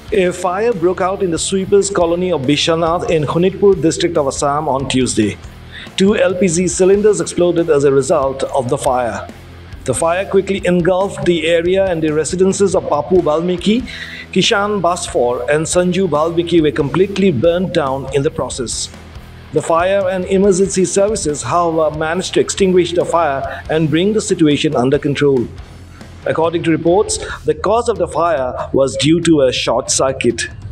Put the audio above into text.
A fire broke out in the sweepers colony of Biswanath in Sonitpur district of Assam on Tuesday. Two LPG cylinders exploded as a result of the fire. The fire quickly engulfed the area and the residences of Pappu Valmiki, Kishan, Basfor and Sanju were completely burnt down in the process. The fire and emergency services, however, managed to extinguish the fire and bring the situation under control. According to reports, the cause of the fire was due to a short circuit.